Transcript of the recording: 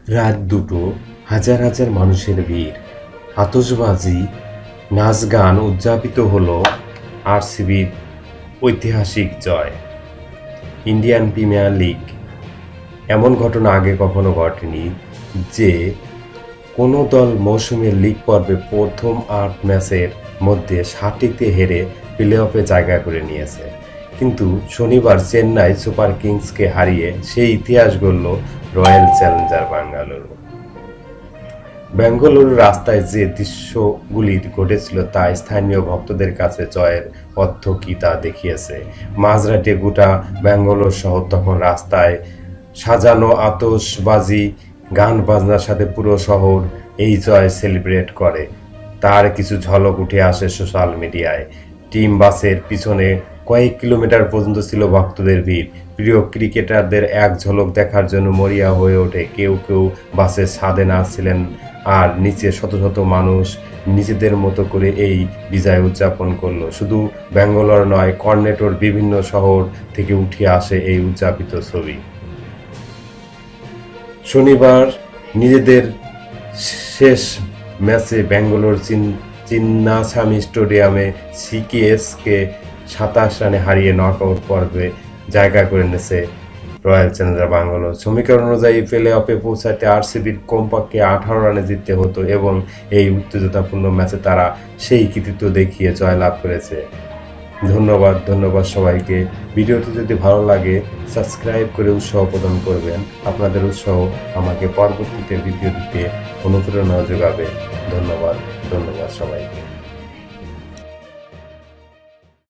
রাত দুটো, হাজার হাজার মানুষের ভিড়, আতশবাজি, নাচ গান উদযাপিত হলো আরসিবির ঐতিহাসিক জয়। ইন্ডিয়ান প্রিমিয়ার লিগ এমন ঘটনা আগে কখনো ঘটেনি যে কোনো দল মৌসুমের লিগ পর্বে প্রথম ৮ ম্যাচের মধ্যে ৭টিতে হেরে প্লে অফে জায়গা করে নিয়েছে। কিন্তু শনিবার চেন্নাই সুপার কিংসকে হারিয়ে সেই ইতিহাস গড়ল রয়্যাল চ্যালেঞ্জার বেঙ্গালুরু। বেঙ্গালুরু রাস্তায় যে দৃশ্যগুলি ঘটেছিল তা স্থানীয় ভক্তদের কাছে জয়ের অর্থ কী তা দেখিয়েছে। মাঝরাতে গোটা বেঙ্গালুরু শহর তখন রাস্তায় সাজানো, আতশবাজি, গান বাজনার সাথে পুরো শহর এই জয় সেলিব্রেট করে। তার কিছু ঝলক উঠে আসে সোশ্যাল মিডিয়ায়। টিম বাসের পিছনে কয়েক কিলোমিটার পর্যন্ত ছিল ভক্তদের ভিড়। প্রিয় ক্রিকেটারদের এক ঝলক দেখার জন্য মরিয়া হয়ে ওঠে। কেউ কেউ বাসের ছাদে নাচছিলেন, আর নিচে শত শত মানুষ নিজেদের মতো করে এই বিজয় উদযাপন করলো। শুধু ব্যাঙ্গালোর নয়, কর্ণাটকের বিভিন্ন শহর থেকে উঠে আসে এই উদযাপিত ছবি। শনিবার নিজেদের শেষ ম্যাচে ব্যাঙ্গালোর চিন্নাস্বামী স্টেডিয়ামে সিকেএসকে ২৭ রানে হারিয়ে নকআউট পর্বে জায়গা করে নিয়েছে রয়্যাল চ্যালেঞ্জার বেঙ্গালুরু। সমীকরণ অনুযায়ী প্লে অফে পৌঁছাতে আরসিবির কমপক্ষে ১৮ রানে জিততে হতো এবং এই উত্তেজনাপূর্ণ ম্যাচে তারা সেই কৃতিত্ব দেখিয়ে জয়লাভ করেছে। ধন্যবাদ সবাইকে। ভিডিওটি যদি ভালো লাগে সাবস্ক্রাইব করে উৎসাহ প্রদান করবেন। আপনাদের উৎসাহ আমাকে পরবর্তীতে ভিডিও দিতে অনুপ্রেরণা যোগাবে। ধন্যবাদ সবাইকে।